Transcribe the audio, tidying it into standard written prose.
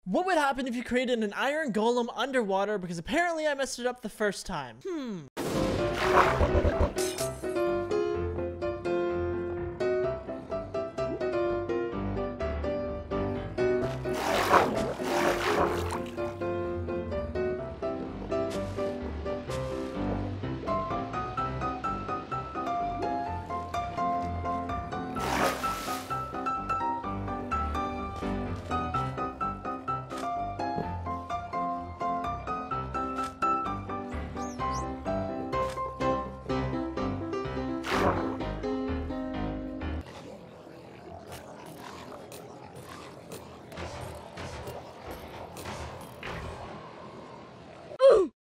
What would happen if you created an iron golem underwater? Because apparently I messed it up the first time.